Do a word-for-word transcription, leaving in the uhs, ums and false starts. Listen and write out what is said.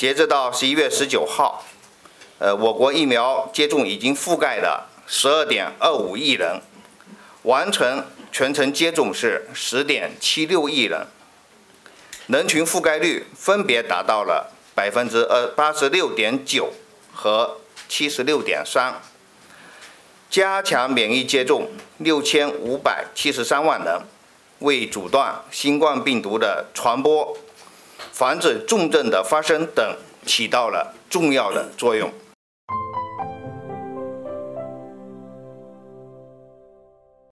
截至到十一月十九号，呃，我国疫苗接种已经覆盖了十二点二五亿人，完成全程接种是十点七六亿人，人群覆盖率分别达到了百分之二八十六点九和七十六点三。加强免疫接种六千五百七十三万人，为阻断新冠病毒的传播、防止重症的发生等起到了重要的作用。